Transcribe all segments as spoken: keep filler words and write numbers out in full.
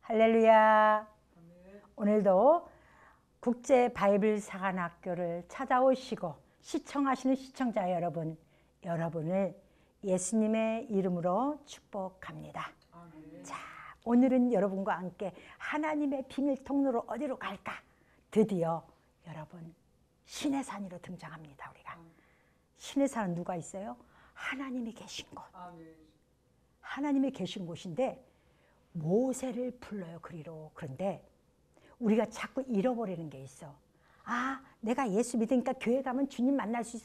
할렐루야. 오늘도 국제 바이블 사관학교를 찾아오시고 시청하시는 시청자 여러분, 여러분을 예수님의 이름으로 축복합니다. 아멘. 자, 오늘은 여러분과 함께 하나님의 비밀 통로로 어디로 갈까? 드디어 여러분 신의 산으로 등장합니다. 우리가 신의 산은 누가 있어요? 하나님이 계신 곳. 아멘. 하나님이 계신 곳인데 모세를 불러요, 그리로. 그런데 우리가 자꾸 잃어버리는 게 있어. 아, 내가 예수 믿으니까 교회 가면 주님 만날 수 있어.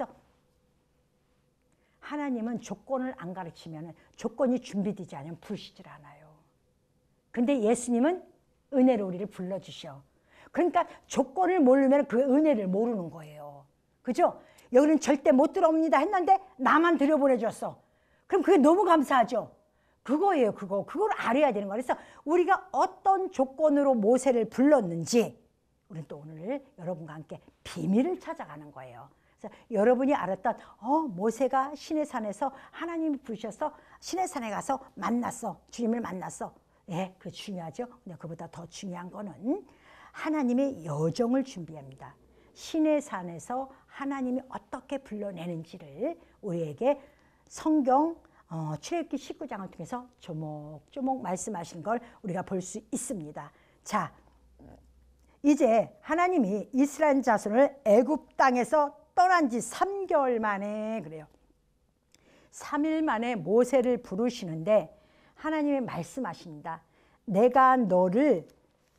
하나님은 조건을 안 가르치면, 조건이 준비되지 않으면 부르시질 않아요. 근데 예수님은 은혜로 우리를 불러주셔. 그러니까 조건을 모르면 그 은혜를 모르는 거예요. 그죠? 여기는 절대 못 들어옵니다 했는데 나만 들여보내줬어. 그럼 그게 너무 감사하죠? 그거예요, 그거. 그걸 알아야 되는 거예요. 그래서 우리가 어떤 조건으로 모세를 불렀는지 우리는 또 오늘 여러분과 함께 비밀을 찾아가는 거예요. 그래서 여러분이 알았던 어 모세가 신의 산에서 하나님이 부르셔서 신의 산에 가서 만났어. 주님을 만났어. 예, 그거 중요하죠. 근데 그보다 더 중요한 거는 하나님의 여정을 준비합니다. 신의 산에서 하나님이 어떻게 불러내는지를 우리에게 성경 어, 출애굽기 십구 장을 통해서 조목조목 말씀하신 걸 우리가 볼 수 있습니다. 자, 이제 하나님이 이스라엘 자손을 애굽 땅에서 떠난 지 삼 개월 만에, 그래요, 삼 일 만에 모세를 부르시는데 하나님이 말씀하십니다. 내가 너를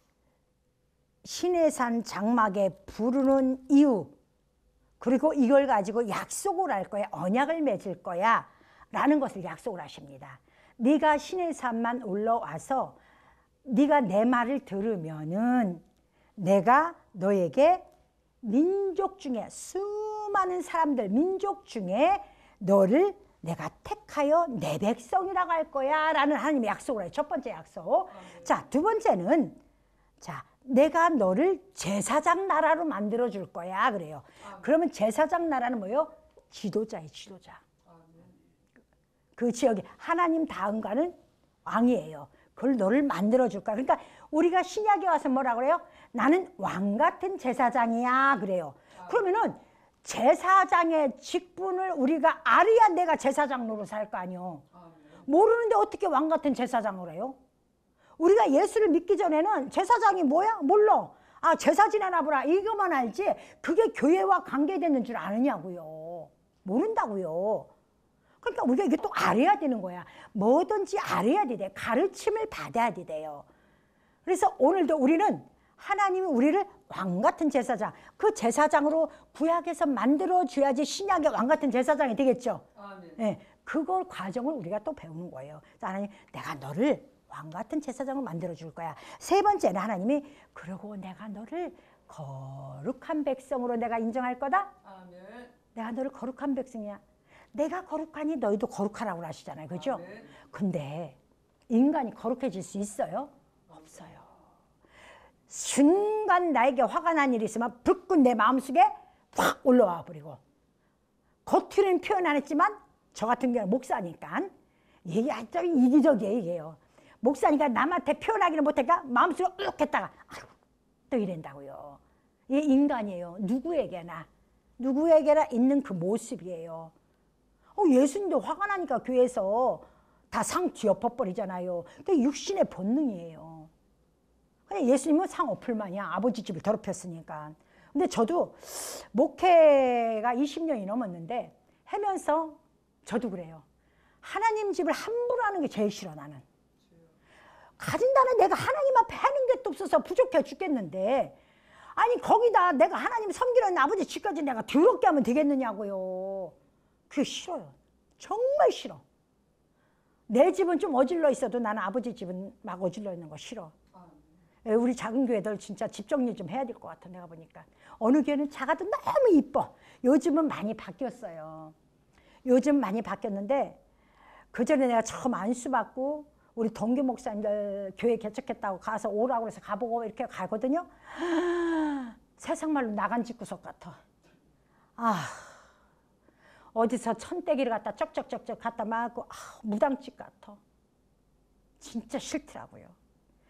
시내산 장막에 부르는 이유, 그리고 이걸 가지고 약속을 할 거야, 언약을 맺을 거야 라는 것을 약속을 하십니다. 네가 시내산만 올라와서 네가 내 말을 들으면은 내가 너에게 민족 중에, 수많은 사람들, 민족 중에 너를 내가 택하여 내 백성이라고 할 거야 라는 하나님의 약속을 해요. 첫 번째 약속. 아, 네. 자, 두 번째는, 자, 내가 너를 제사장 나라로 만들어 줄 거야 그래요. 아, 네. 그러면 제사장 나라는 뭐예요? 지도자예요, 지도자. 아, 네. 그 지역에 하나님 다음가는 왕이에요. 그걸 너를 만들어 줄 거야. 그러니까 우리가 신약에 와서 뭐라 그래요? 나는 왕 같은 제사장이야 그래요. 아, 그러면은 제사장의 직분을 우리가 알아야 내가 제사장 노릇을 할 거 아니요. 아, 네. 모르는데 어떻게 왕 같은 제사장을 해요? 우리가 예수를 믿기 전에는 제사장이 뭐야? 몰라. 아, 제사 지내나 보라 이거만 알지 그게 교회와 관계되는 줄 아느냐고요. 모른다고요. 그러니까 우리가 이게 또 알아야 되는 거야. 뭐든지 알아야 돼. 가르침을 받아야 돼요. 그래서 오늘도 우리는 하나님이 우리를 왕 같은 제사장, 그 제사장으로 구약에서 만들어줘야지 신약의 왕 같은 제사장이 되겠죠. 아, 네. 네, 그걸 과정을 우리가 또 배우는 거예요. 하나님, 내가 너를 왕 같은 제사장을 만들어줄 거야. 세 번째는 하나님이 그러고 내가 너를 거룩한 백성으로 내가 인정할 거다. 아, 네. 내가 너를 거룩한 백성이야. 내가 거룩하니 너희도 거룩하라고 하시잖아요. 그죠? 아, 네. 근데 인간이 거룩해질 수 있어요? 없어요. 순간 나에게 화가 난 일이 있으면 불끈 내 마음속에 확 올라와 버리고, 겉으로는 표현 안 했지만 저 같은 경우는 목사니까 이게 아주 이기적이에요. 이게요. 목사니까 남한테 표현하기는 못하니까 마음속에 욱 했다가 아유, 또 이런다고요. 이게 인간이에요. 누구에게나 누구에게나 있는 그 모습이에요. 어, 예수님도 화가 나니까 교회에서 다 상 뒤엎어버리잖아요. 그게 육신의 본능이에요. 예수님은 상 엎을만이야. 아버지 집을 더럽혔으니까. 근데 저도 목회가 이십 년이 넘었는데 하면서 저도 그래요. 하나님 집을 함부로 하는 게 제일 싫어. 나는 가진다는 내가 하나님 앞에 하는 게 또 없어서 부족해 죽겠는데, 아니 거기다 내가 하나님 섬기는 아버지 집까지 내가 더럽게 하면 되겠느냐고요. 그게 싫어요. 정말 싫어. 내 집은 좀 어질러 있어도 나는 아버지 집은 막 어질러 있는 거 싫어. 우리 작은 교회들 진짜 집 정리 좀 해야 될 것 같아. 내가 보니까 어느 교회는 작아도 너무 이뻐. 요즘은 많이 바뀌었어요. 요즘 많이 바뀌었는데 그전에 내가 처음 안수받고 우리 동교 목사님들 교회 개척했다고 가서 오라고 해서 가보고 이렇게 가거든요. 세상 말로 나간 집구석 같아. 아, 어디서 천대기를 갖다 쩍쩍쩍쩍 갖다 맞고 아, 무당집 같아. 진짜 싫더라고요. 딱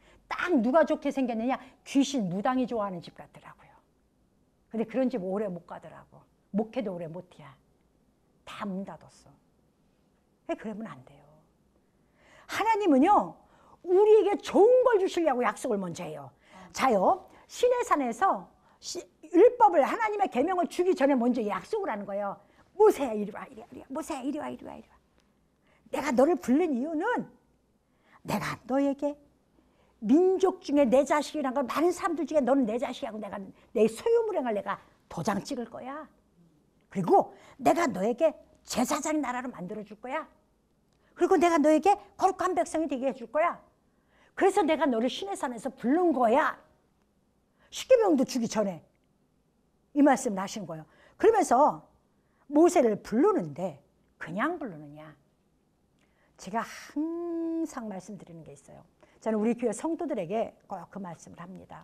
딱 누가 좋게 생겼느냐? 귀신 무당이 좋아하는 집 같더라고요. 근데 그런 집 오래 못 가더라고. 목회도 오래 못해. 다 문 닫았어. 그러면 안 돼요. 하나님은요, 우리에게 좋은 걸 주시려고 약속을 먼저 해요. 자요, 시내산에서 시, 율법을, 하나님의 계명을 주기 전에 먼저 약속을 하는 거예요. 모세야 이리 와, 이리 와, 이리 와. 모세야 이리 와, 이리 와, 이리 와. 내가 너를 부른 이유는 내가 너에게 민족 중에 내 자식이란 걸, 많은 사람들 중에 너는 내 자식이라고 내가 내 소유물행을 내가 도장 찍을 거야. 그리고 내가 너에게 제사장 나라로 만들어 줄 거야. 그리고 내가 너에게 거룩한 백성이 되게 해줄 거야. 그래서 내가 너를 시내산에서 부른 거야. 십계명도 주기 전에 이 말씀을 하신 거예요. 그러면서 모세를 부르는데 그냥 부르느냐? 제가 항상 말씀드리는 게 있어요. 저는 우리 교회 성도들에게 꼭 그 말씀을 합니다.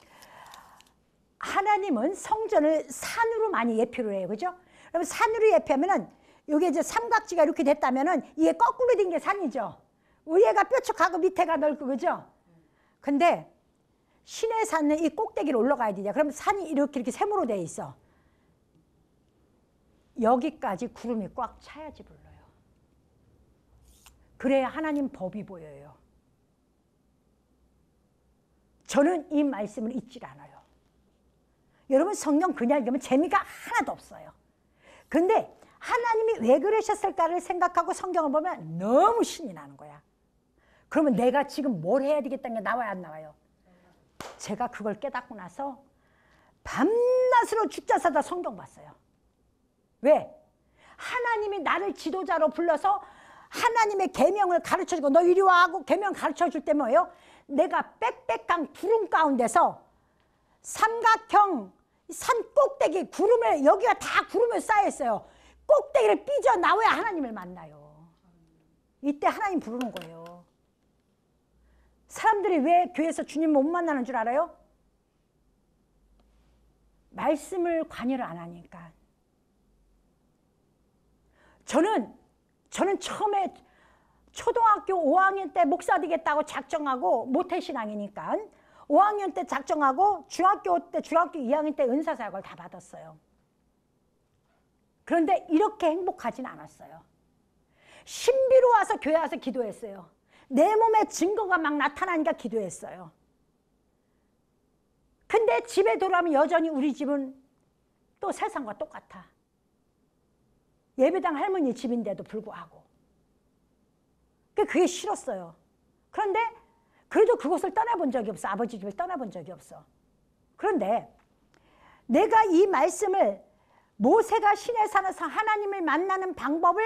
하나님은 성전을 산으로 많이 예표를 해요. 그죠? 그럼 산으로 예표하면은 여기 이제 삼각지가 이렇게 됐다면은 이게 거꾸로 된 게 산이죠. 위에가 뾰족하고 밑에가 넓고, 그죠? 근데 신의 산은 이 꼭대기로 올라가야 되냐? 그럼 산이 이렇게 이렇게 세모로 돼 있어. 여기까지 구름이 꽉 차야지 불러요. 그래야 하나님 법이 보여요. 저는 이 말씀을 잊지 않아요. 여러분, 성경 그냥 읽으면 재미가 하나도 없어요. 근데 하나님이 왜 그러셨을까를 생각하고 성경을 보면 너무 신이 나는 거야. 그러면 내가 지금 뭘 해야 되겠다는 게 나와야 안 나와요? 제가 그걸 깨닫고 나서 밤낮으로 죽자 사다 성경 봤어요. 왜? 하나님이 나를 지도자로 불러서 하나님의 계명을 가르쳐주고 너 이리 와 하고 계명 가르쳐줄 때 뭐예요? 내가 빽빽한 구름 가운데서 삼각형 산 꼭대기 구름을, 여기가 다 구름을 쌓여있어요. 꼭대기를 삐져나와야 하나님을 만나요. 이때 하나님 부르는 거예요. 사람들이 왜 교회에서 주님 못 만나는 줄 알아요? 말씀을 관여를 안 하니까. 저는 저는 처음에 초등학교 오 학년 때 목사 되겠다고 작정하고, 모태신앙이니까 오 학년 때 작정하고 중학교 때, 중학교 이 학년 때 은사사역을 다 받았어요. 그런데 이렇게 행복하진 않았어요. 신비로 와서 교회 와서 기도했어요. 내 몸에 증거가 막 나타나니까 기도했어요. 근데 집에 돌아오면 여전히 우리 집은 또 세상과 똑같아. 예배당 할머니 집인데도 불구하고. 그게 싫었어요. 그런데 그래도 그곳을 떠나본 적이 없어. 아버지 집을 떠나본 적이 없어. 그런데 내가 이 말씀을, 모세가 시내산에서 하나님을 만나는 방법을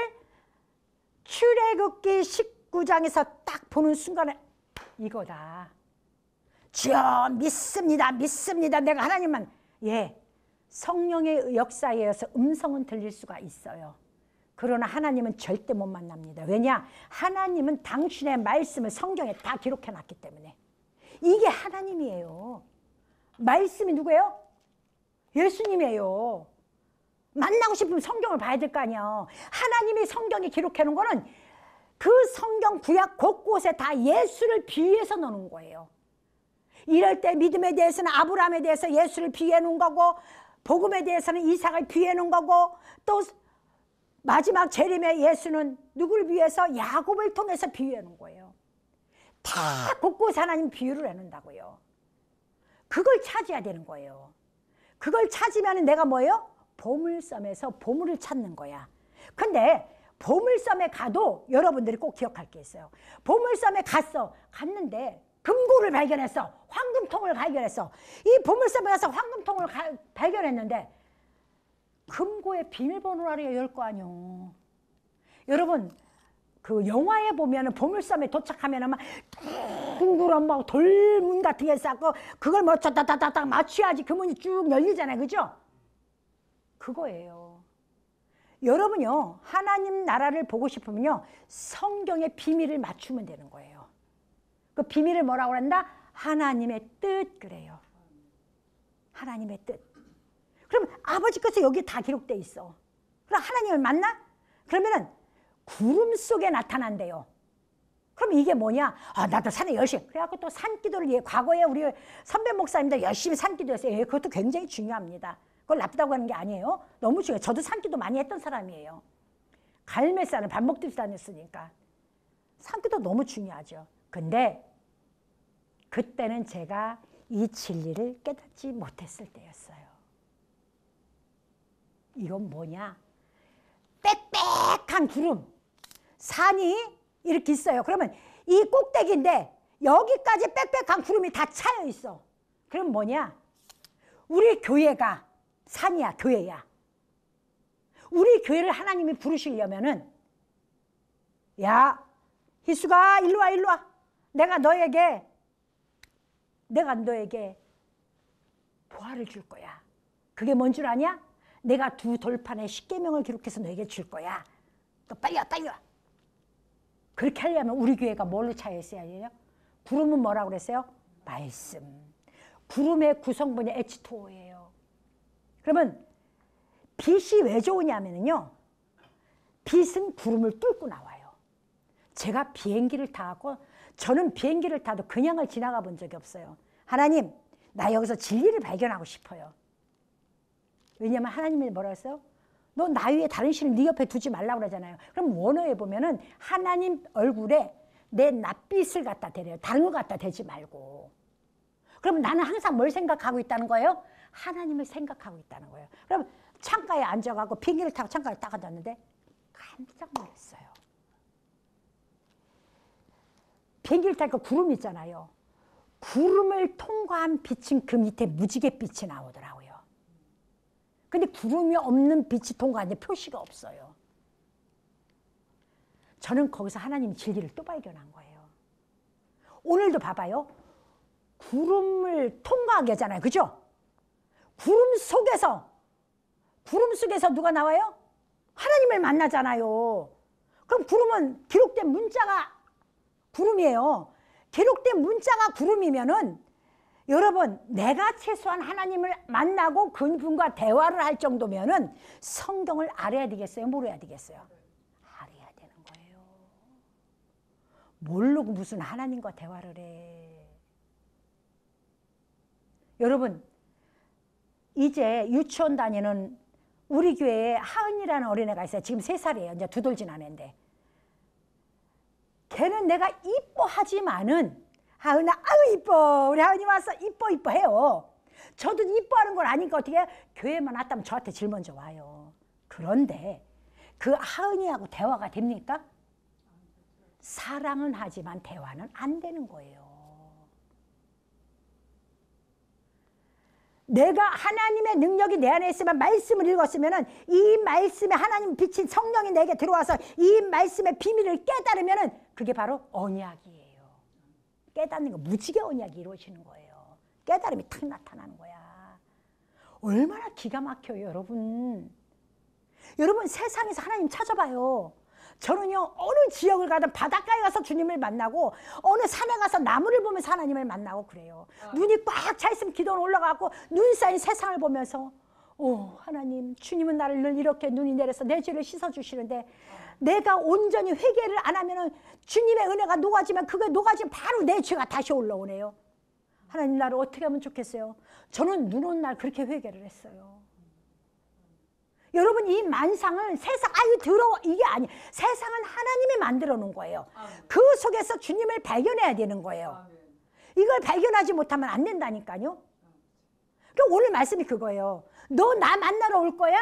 출애굽기 십구 장에서 딱 보는 순간에 이거다. 주여 믿습니다. 믿습니다. 내가 하나님만. 예, 성령의 역사에 의해서 음성은 들릴 수가 있어요. 그러나 하나님은 절대 못 만납니다. 왜냐? 하나님은 당신의 말씀을 성경에 다 기록해 놨기 때문에. 이게 하나님이에요. 말씀이 누구예요? 예수님이에요. 만나고 싶으면 성경을 봐야 될 거 아니에요. 하나님이 성경에 기록해 놓은 거는 그 성경 구약 곳곳에 다 예수를 비유해서 넣는 거예요. 이럴 때 믿음에 대해서는 아브라함에 대해서 예수를 비유해 놓은 거고, 복음에 대해서는 이삭을 비유해 놓은 거고, 또 마지막 재림의 예수는 누구를 비유해서? 야곱을 통해서 비유해 놓은 거예요. 다 곳곳에 하나님 비유를 해놓는다고요. 그걸 찾아야 되는 거예요. 그걸 찾으면 내가 뭐예요? 보물섬에서 보물을 찾는 거야. 근데 보물섬에 가도 여러분들이 꼭 기억할 게 있어요. 보물섬에 갔어. 갔는데 금고를 발견했어. 황금통을 발견했어. 이 보물섬에 가서 황금통을 가, 발견했는데 금고에 비밀번호를 열 거 아니요. 여러분, 그 영화에 보면은 보물섬에 도착하면은 막 둥그런 막 돌문 같은 게 쌓고 그걸 뭐 따다다다닥 맞춰야지 그 문이 쭉 열리잖아요. 그죠? 그거예요. 여러분요, 하나님 나라를 보고 싶으면요, 성경의 비밀을 맞추면 되는 거예요. 그 비밀을 뭐라고 한다? 하나님의 뜻 그래요. 하나님의 뜻. 그럼 아버지께서 여기 다 기록돼 있어. 그럼 하나님을 만나? 그러면은 구름 속에 나타난대요. 그럼 이게 뭐냐? 아, 나도 산에 열심히. 그래갖고 또 산기도를, 예, 과거에 우리 선배 목사님들 열심히 산기도했어요. 예, 그것도 굉장히 중요합니다. 그걸 나쁘다고 하는 게 아니에요. 너무 중요해요. 저도 산기도 많이 했던 사람이에요. 갈매산을 밥 먹듯이 다녔으니까. 산기도 너무 중요하죠. 근데 그때는 제가 이 진리를 깨닫지 못했을 때였어요. 이건 뭐냐? 빽빽한 구름. 산이 이렇게 있어요. 그러면 이 꼭대기인데 여기까지 빽빽한 구름이 다 차여 있어. 그럼 뭐냐? 우리 교회가 산이야, 교회야. 우리 교회를 하나님이 부르시려면은, 야, 희수가 일로 와, 일로 와. 내가 너에게, 내가 너에게 부활을 줄 거야. 그게 뭔 줄 아냐? 내가 두 돌판에 십계명을 기록해서 너에게 줄 거야. 또 빨리 와, 빨리 와. 그렇게 하려면 우리 교회가 뭘로 차여 있어야 돼요? 구름은 뭐라고 그랬어요? 말씀. 구름의 구성분이 에이치 투 오예요. 그러면 빛이 왜 좋으냐면요, 빛은 구름을 뚫고 나와요. 제가 비행기를 타고, 저는 비행기를 타도 그냥을 지나가 본 적이 없어요. 하나님, 나 여기서 진리를 발견하고 싶어요. 왜냐하면 하나님이 뭐라고 했어요? 너 나 위에 다른 신을 네 옆에 두지 말라고 그러잖아요. 그럼 원어에 보면은 하나님 얼굴에 내 낯빛을 갖다 대래요. 다른 걸 갖다 대지 말고. 그럼 나는 항상 뭘 생각하고 있다는 거예요? 하나님을 생각하고 있다는 거예요. 그럼 창가에 앉아가고 비행기를 타고 창가에 딱 앉았는데 깜짝 놀랐어요. 비행기를 타니까 구름이 있잖아요. 구름을 통과한 빛은 그 밑에 무지갯빛이 나오더라고요. 근데 구름이 없는 빛이 통과하는데 표시가 없어요. 저는 거기서 하나님 진리를 또 발견한 거예요. 오늘도 봐봐요. 구름을 통과하게 하잖아요. 그죠? 구름 속에서, 구름 속에서 누가 나와요? 하나님을 만나잖아요. 그럼 구름은 기록된 문자가 구름이에요. 기록된 문자가 구름이면은 여러분, 내가 최소한 하나님을 만나고 그분과 대화를 할 정도면은 성경을 알아야 되겠어요? 모르야 되겠어요? 알아야 되는 거예요. 모르고 무슨 하나님과 대화를 해. 여러분, 이제 유치원 다니는 우리 교회에 하은이라는 어린애가 있어요. 지금 세 살이에요. 이제 두 돌 지난 애인데. 걔는 내가 이뻐하지만은, 하은아, 아유 이뻐, 우리 하은이 왔어, 이뻐 이뻐 해요. 저도 이뻐하는 걸 아니까 어떻게 해요? 교회만 왔다면 저한테 제일 먼저 와요. 그런데 그 하은이하고 대화가 됩니까? 사랑은 하지만 대화는 안 되는 거예요. 내가 하나님의 능력이 내 안에 있으면, 말씀을 읽었으면 이 말씀에 하나님 비친 성령이 내게 들어와서 이 말씀의 비밀을 깨달으면 그게 바로 언약이에요. 깨닫는 거, 무지개 언약이 이루어지는 거예요. 깨달음이 탁 나타나는 거야. 얼마나 기가 막혀요, 여러분. 여러분, 세상에서 하나님 찾아봐요. 저는요, 어느 지역을 가든 바닷가에 가서 주님을 만나고, 어느 산에 가서 나무를 보면서 하나님을 만나고 그래요. 아. 눈이 꽉 차 있으면 기도는 올라가고, 눈 쌓인 세상을 보면서, 오, 하나님, 주님은 나를 늘 이렇게 눈이 내려서 내 죄를 씻어주시는데, 아. 내가 온전히 회개를 안 하면은 주님의 은혜가 녹아지면 그게 녹아지면 바로 내 죄가 다시 올라오네요. 하나님, 나를 어떻게 하면 좋겠어요? 저는 눈 온 날 그렇게 회개를 했어요. 여러분, 이 만상은 세상, 아유 더러워, 이게 아니에요. 세상은 하나님이 만들어 놓은 거예요. 아멘. 그 속에서 주님을 발견해야 되는 거예요. 아멘. 이걸 발견하지 못하면 안 된다니까요. 그러니까 오늘 말씀이 그거예요. 너 나 만나러 올 거야?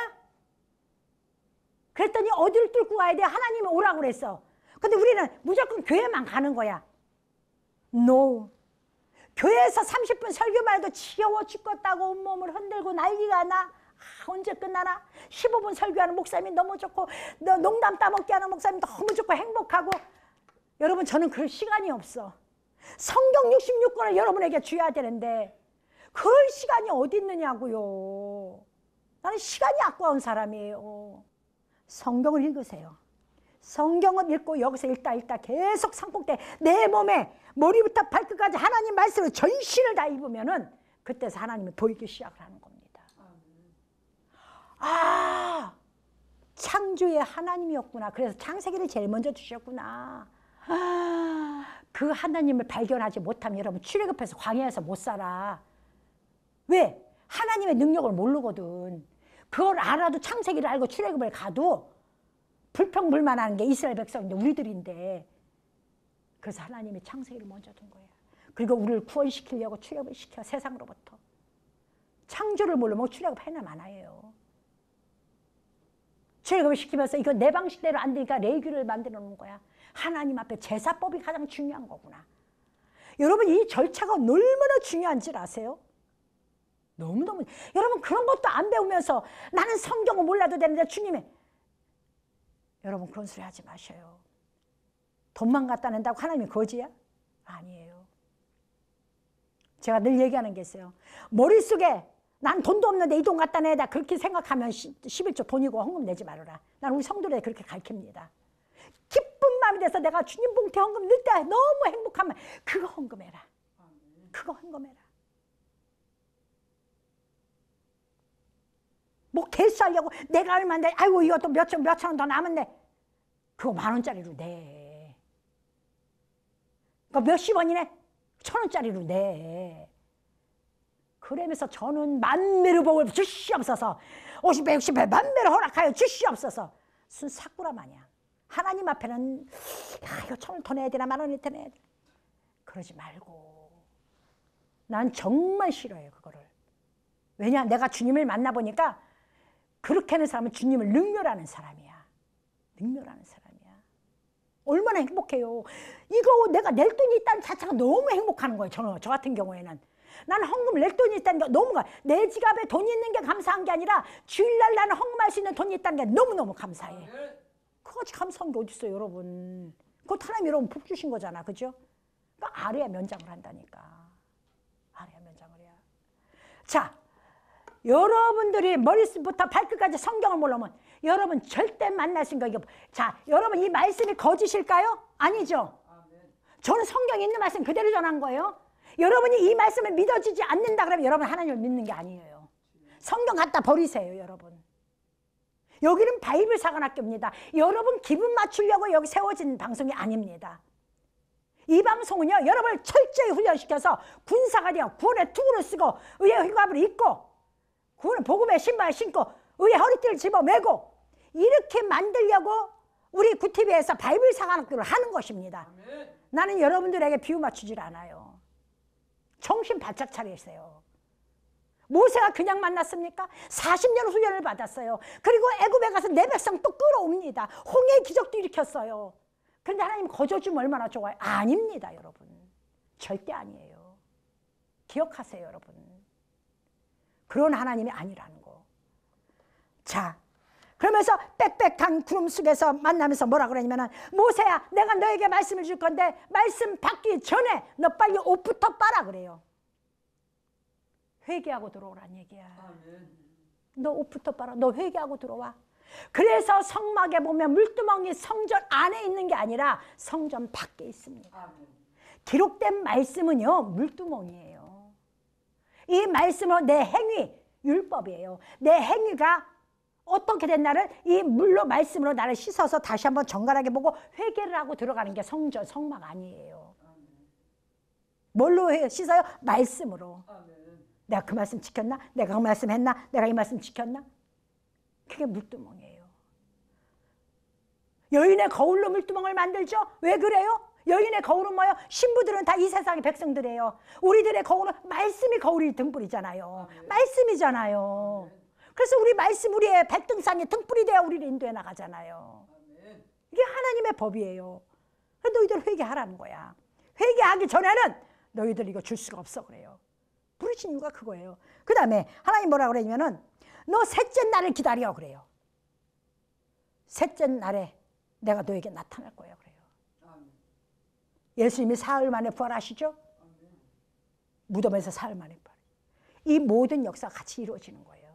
그랬더니 어디를 뚫고 가야 돼? 하나님이 오라고 그랬어. 근데 우리는 무조건 교회만 가는 거야. No. 교회에서 삼십 분 설교만 해도 지겨워 죽겠다고 온몸을 흔들고 난리가 나. 아, 언제 끝나나? 십오 분 설교하는 목사님이 너무 좋고, 농담 따먹기 하는 목사님이 너무 좋고 행복하고. 여러분, 저는 그럴 시간이 없어. 성경 육십육 권을 여러분에게 줘야 되는데 그럴 시간이 어디 있느냐고요. 나는 시간이 아까운 사람이에요. 성경을 읽으세요. 성경을 읽고 여기서 읽다 읽다 계속 산꼭대 내 몸에 머리부터 발끝까지 하나님 말씀으로 전신을 다 입으면은 그때서 하나님이 보이기 시작을 하는 겁니다. 아, 창조의 하나님이었구나. 그래서 창세기를 제일 먼저 주셨구나. 아, 그 하나님을 발견하지 못하면 여러분 출애굽해서 광야에서 못 살아. 왜? 하나님의 능력을 모르거든. 그걸 알아도 창세기를 알고 출애굽을 가도 불평불만하는 게 이스라엘 백성인데 우리들인데, 그래서 하나님이 창세기를 먼저 둔 거야. 그리고 우리를 구원시키려고 출애굽을 시켜, 세상으로부터. 창조를 모르면 출애굽 해나 마나예요. 출애굽을 시키면서 이거 내 방식대로 안 되니까 레위기를 만들어 놓은 거야. 하나님 앞에 제사법이 가장 중요한 거구나. 여러분, 이 절차가 얼마나 중요한지 아세요? 너무너무. 여러분, 그런 것도 안 배우면서 나는 성경을 몰라도 되는데 주님의, 여러분 그런 소리 하지 마셔요. 돈만 갖다 낸다고 하나님이 거지야? 아니에요. 제가 늘 얘기하는 게 있어요. 머릿속에 난 돈도 없는데 이 돈 갖다 내다 그렇게 생각하면 십일조 돈이고 헌금 내지 말아라. 난 우리 성도들에 그렇게 가르칩니다. 기쁜 마음이 돼서 내가 주님 봉투에 헌금 넣을 때 너무 행복하면 그거 헌금해라. 그거 헌금해라. 뭐 개수하려고 내가 얼마인데 아이고 이것도 몇천 몇천 원 더 남았네. 그거 만 원짜리로 내. 그거 몇십 원이네. 천 원짜리로 내. 그러면서 저는 만배로 복을 주시옵소서. 오십 배, 육십 배 만배로 허락하여 주시옵소서. 순 사꾸라 마냥. 하나님 앞에는 야, 이거 천 원 더 내야 되나 만 원이 더 내야 되나. 그러지 말고. 난 정말 싫어요 그거를. 왜냐, 내가 주님을 만나보니까 그렇게 하는 사람은 주님을 능멸하는 사람이야. 능멸하는 사람이야. 얼마나 행복해요. 이거 내가 낼 돈이 있다는 자체가 너무 행복한 거예요. 저, 저 같은 경우에는. 나는 헌금 낼 돈이 있다는 게 너무, 내 지갑에 돈이 있는 게 감사한 게 아니라 주일날 나는 헌금할 수 있는 돈이 있다는 게 너무너무 감사해. 그거지 감사한 게 어디 있어요 여러분. 그거 하나님 여러분 복 주신 거잖아. 그죠? 그러니까 알아야 면장을 한다니까. 알아야 면장을 해야. 자, 여러분들이 머리부터 발끝까지 성경을 모르면 여러분 절대 만나신 거. 자, 여러분 이 말씀이 거짓일까요? 아니죠. 저는 성경에 있는 말씀 그대로 전한 거예요. 여러분이 이 말씀을 믿어지지 않는다 그러면 여러분 하나님을 믿는 게 아니에요. 성경 갖다 버리세요 여러분. 여기는 바이블 사관학교입니다. 여러분 기분 맞추려고 여기 세워진 방송이 아닙니다. 이 방송은요 여러분을 철저히 훈련시켜서 군사가 되어 구원의 투구를 쓰고 의의 휘갑을 입고 구원의 복음의 신발을 신고 의의 허리띠를 집어매고 이렇게 만들려고 우리 구티비에서 바이블 사관학교를 하는 것입니다. 아멘. 나는 여러분들에게 비유 맞추질 않아요. 정신 바짝 차리세요. 모세가 그냥 만났습니까? 사십 년 훈련을 받았어요. 그리고 애굽에 가서 내 백성 또 끌어옵니다. 홍해의 기적도 일으켰어요. 그런데 하나님 거저주면 얼마나 좋아요? 아닙니다 여러분. 절대 아니에요. 기억하세요 여러분. 그런 하나님이 아니라는 거. 자, 그러면서 빽빽한 구름 속에서 만나면서 뭐라 그러냐면 모세야 내가 너에게 말씀을 줄 건데 말씀 받기 전에 너 빨리 옷부터 빨아 그래요. 회개하고 들어오란 얘기야. 아멘. 너 옷부터 빨아. 너 회개하고 들어와. 그래서 성막에 보면 물두멍이 성전 안에 있는 게 아니라 성전 밖에 있습니다. 아멘. 기록된 말씀은요 물두멍이에요. 이 말씀은 내 행위, 율법이에요. 내 행위가 어떻게 된 나를 이 물로 말씀으로 나를 씻어서 다시 한번 정갈하게 보고 회개를 하고 들어가는 게 성전, 성막 아니에요. 아멘. 뭘로 씻어요? 말씀으로. 아멘. 내가 그 말씀 지켰나? 내가 그 말씀 했나? 내가 이 말씀 지켰나? 그게 물두멍이에요. 여인의 거울로 물두멍을 만들죠? 왜 그래요? 여인의 거울은 뭐예요? 신부들은 다 이 세상의 백성들이에요. 우리들의 거울은 말씀이 거울이 등불이잖아요. 아멘. 말씀이잖아요. 아멘. 그래서 우리 말씀 우리의 발등상에 등불이 되어 우리를 인도해 나가잖아요. 아멘. 이게 하나님의 법이에요. 너희들 회개하라는 거야. 회개하기 전에는 너희들 이거 줄 수가 없어 그래요. 부르신 이유가 그거예요. 그 다음에 하나님 뭐라 그러냐면은 너 셋째 날을 기다려 그래요. 셋째 날에 내가 너에게 나타날 거야 그래요. 아멘. 예수님이 사흘 만에 부활하시죠? 아멘. 무덤에서 사흘 만에 부활. 이 모든 역사가 같이 이루어지는 거예요.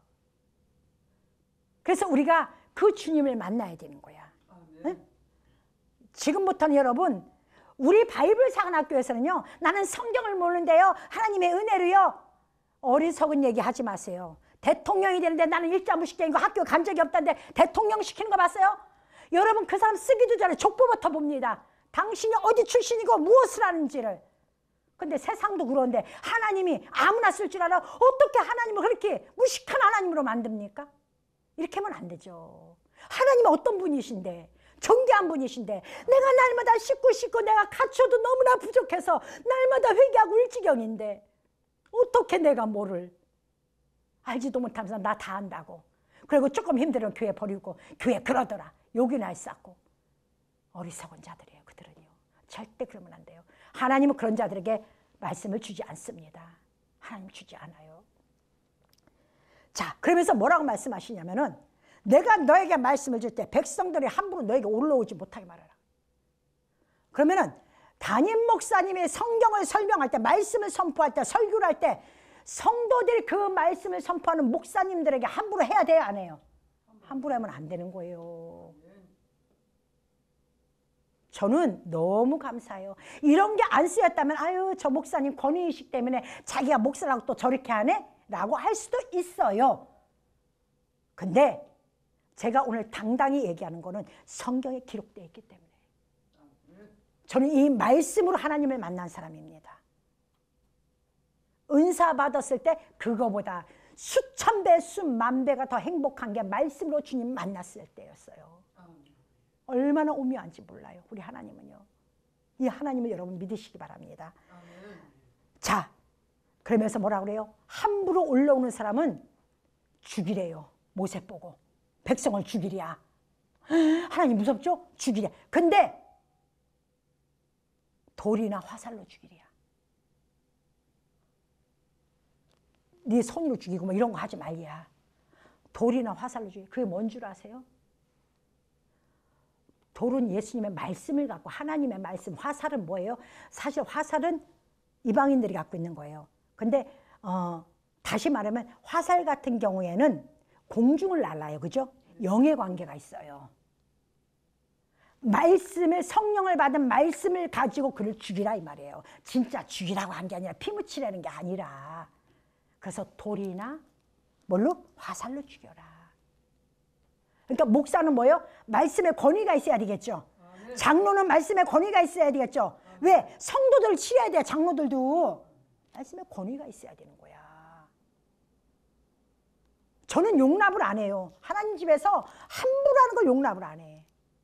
그래서 우리가 그 주님을 만나야 되는 거야. 응? 지금부터는 여러분 우리 바이블 사관학교에서는요 나는 성경을 모르는데요 하나님의 은혜로요 어리석은 얘기 하지 마세요. 대통령이 되는데 나는 일자무식자인 거 학교 간 적이 없다는데 대통령 시키는 거 봤어요? 여러분 그 사람 쓰기도 전에 족보부터 봅니다. 당신이 어디 출신이고 무엇을 하는지를. 근데 세상도 그런데 하나님이 아무나 쓸 줄 알아? 어떻게 하나님을 그렇게 무식한 하나님으로 만듭니까? 이렇게 하면 안 되죠. 하나님은 어떤 분이신데, 정교한 분이신데, 내가 날마다 씻고 씻고 내가 갖춰도 너무나 부족해서 날마다 회개하고 일지경인데 어떻게 내가 뭐를 알지도 못하면서 나 다 안다고. 그리고 조금 힘들면 교회 버리고 교회 그러더라 욕이나 쌓고. 어리석은 자들이에요. 그들은요. 절대 그러면 안 돼요. 하나님은 그런 자들에게 말씀을 주지 않습니다. 하나님 주지 않아요. 자, 그러면서 뭐라고 말씀하시냐면은 내가 너에게 말씀을 줄 때 백성들이 함부로 너에게 올라오지 못하게 말하라. 그러면은 담임 목사님이 성경을 설명할 때, 말씀을 선포할 때, 설교를 할 때 성도들이 그 말씀을 선포하는 목사님들에게 함부로 해야 돼요, 안 해요? 함부로 하면 안 되는 거예요. 저는 너무 감사해요. 이런 게 안 쓰였다면 아유 저 목사님 권위의식 때문에 자기가 목사라고 또 저렇게 하네? 라고 할 수도 있어요. 근데 제가 오늘 당당히 얘기하는 거는 성경에 기록되어 있기 때문에 저는 이 말씀으로 하나님을 만난 사람입니다. 은사 받았을 때 그거보다 수천 배, 수만 배가 더 행복한 게 말씀으로 주님 만났을 때였어요. 얼마나 오묘한지 몰라요. 우리 하나님은요. 이 하나님을 여러분 믿으시기 바랍니다. 자, 그러면서 뭐라 그래요? 함부로 올라오는 사람은 죽이래요. 모세 보고. 백성을 죽이랴. 하나님 무섭죠? 죽이랴. 근데 돌이나 화살로 죽이랴. 네 손으로 죽이고 뭐 이런 거 하지 말랴. 돌이나 화살로 죽이랴. 그게 뭔 줄 아세요? 돌은 예수님의 말씀을 갖고, 하나님의 말씀, 화살은 뭐예요? 사실 화살은 이방인들이 갖고 있는 거예요. 근데 어, 다시 말하면 화살 같은 경우에는 공중을 날아요. 그죠? 영의 관계가 있어요. 말씀을, 성령을 받은 말씀을 가지고 그를 죽이라 이 말이에요. 진짜 죽이라고 한 게 아니라 피 묻히라는 게 아니라. 그래서 돌이나 뭘로? 화살로 죽여라. 그러니까 목사는 뭐예요? 말씀에 권위가 있어야 되겠죠. 장로는 말씀에 권위가 있어야 되겠죠. 왜? 성도들을 치료해야 돼요. 장로들도. 말씀에 권위가 있어야 되는 거야. 저는 용납을 안 해요. 하나님 집에서 함부로 하는 걸 용납을 안 해.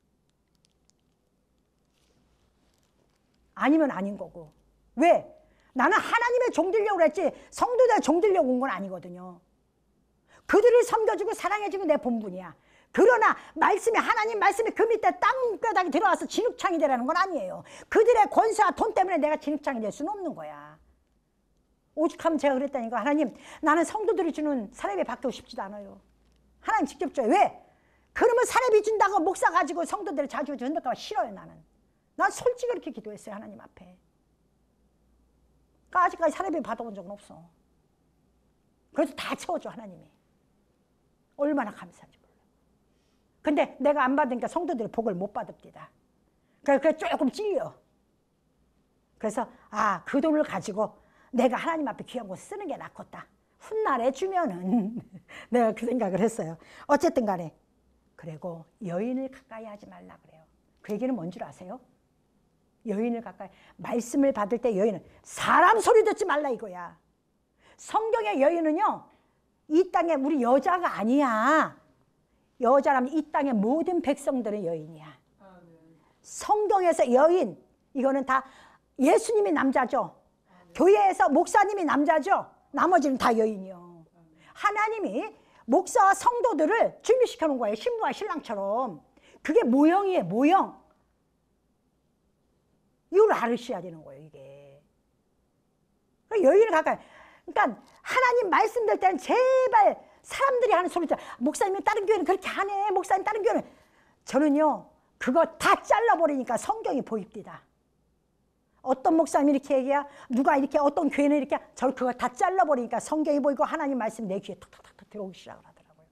아니면 아닌 거고. 왜? 나는 하나님의 종 되려고 그랬지 성도들의 종 되려고 온 건 아니거든요. 그들을 섬겨주고 사랑해주고 내 본분이야. 그러나 말씀이, 하나님 말씀이 그 밑에 땅바닥에 들어와서 진흙창이 되라는 건 아니에요. 그들의 권세와 돈 때문에 내가 진흙창이 될 수는 없는 거야. 오죽하면 제가 그랬다니까. 하나님, 나는 성도들이 주는 사례비 받고 싶지도 않아요. 하나님 직접 줘요. 왜? 그러면 사례비 준다고 목사 가지고 성도들을 자주 준다고 싫어요. 나는. 난 솔직히 그렇게 기도했어요. 하나님 앞에. 그러니까 아직까지 사례비 받아본 적은 없어. 그래서 다 채워줘 하나님이. 얼마나 감사한지 몰라요. 근데 내가 안 받으니까 성도들이 복을 못 받읍니다. 그래서 조금 찔려. 그래서 아, 그 돈을 가지고 내가 하나님 앞에 귀한 곳 쓰는 게 낫겠다. 훗날에 주면은 내가 그 생각을 했어요. 어쨌든 간에. 그리고 여인을 가까이 하지 말라 그래요. 그 얘기는 뭔 줄 아세요? 여인을 가까이, 말씀을 받을 때 여인은 사람 소리 듣지 말라 이거야. 성경의 여인은요, 이 땅에 우리 여자가 아니야. 여자라면 이 땅의 모든 백성들은 여인이야. 성경에서 여인, 이거는 다 예수님이 남자죠. 교회에서 목사님이 남자죠. 나머지는 다 여인이요. 하나님이 목사와 성도들을 준비시켜 놓은 거예요. 신부와 신랑처럼. 그게 모형이에요. 모형. 이걸 알으셔야 되는 거예요. 이게. 여인을 가까이. 그러니까 하나님 말씀될 때는 제발 사람들이 하는 소리 들 목사님이 다른 교회는 그렇게 하네. 목사님 다른 교회는. 저는요. 그거 다 잘라버리니까 성경이 보입니다. 어떤 목사님이 이렇게 얘기야. 누가 이렇게 어떤 교회는 이렇게. 저는 그거 다 잘라버리니까 성경이 보이고 하나님 말씀 내 귀에 탁탁탁 들어오기 시작을 하더라고요.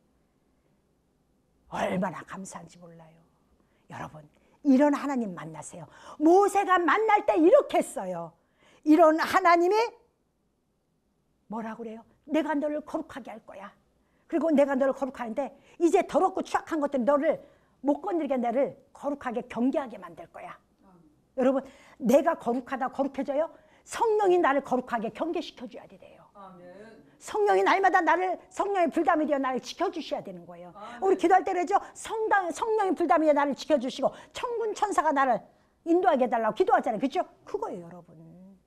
얼마나 감사한지 몰라요. 여러분. 이런 하나님 만나세요. 모세가 만날 때 이렇게 했어요. 이런 하나님이 뭐라고 그래요? 내가 너를 거룩하게 할 거야. 그리고 내가 너를 거룩하는데 이제 더럽고 추악한 것들 너를 못 건드리게 너를 거룩하게 경계하게 만들 거야. 여러분 내가 거룩하다 거룩해져요? 성령이 나를 거룩하게 경계시켜줘야 돼요. 아멘. 성령이 날마다 나를 성령의 불담이 되어 나를 지켜주셔야 되는 거예요. 아멘. 우리 기도할 때 그러죠. 성당, 성령의 불담이 되어 나를 지켜주시고 천군 천사가 나를 인도하게 해달라고 기도하잖아요. 그렇죠? 그거예요 여러분.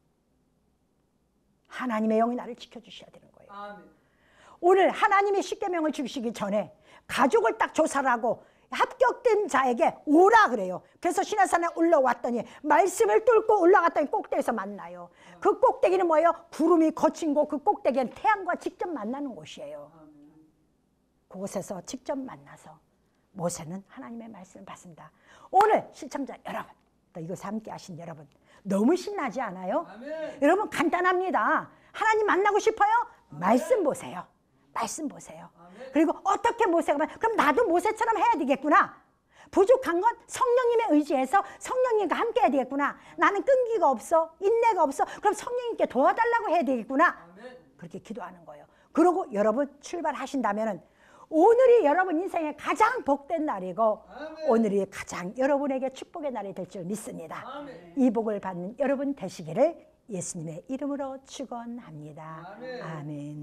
하나님의 영이 나를 지켜주셔야 되는 거예요. 아멘. 오늘 하나님의 십계명을 주시기 전에 가족을 딱 조사를 하고 합격된 자에게 오라 그래요. 그래서 시내산에 올라왔더니 말씀을 뚫고 올라갔더니 꼭대기에서 만나요. 그 꼭대기는 뭐예요? 구름이 거친 곳, 그 꼭대기는 태양과 직접 만나는 곳이에요. 그곳에서 직접 만나서 모세는 하나님의 말씀을 받습니다. 오늘 시청자 여러분, 또 이것을 함께 하신 여러분, 너무 신나지 않아요? 아멘. 여러분 간단합니다. 하나님 만나고 싶어요? 말씀 보세요. 말씀 보세요. 아멘. 그리고 어떻게 모세가 말 그럼 나도 모세처럼 해야 되겠구나. 부족한 건 성령님의 의지에서 성령님과 함께 해야 되겠구나. 나는 끈기가 없어, 인내가 없어. 그럼 성령님께 도와달라고 해야 되겠구나. 아멘. 그렇게 기도하는 거예요. 그리고 여러분 출발하신다면은 오늘이 여러분 인생의 가장 복된 날이고 아멘. 오늘이 가장 여러분에게 축복의 날이 될 줄 믿습니다. 아멘. 이 복을 받는 여러분 되시기를 예수님의 이름으로 축원합니다. 아멘. 아멘.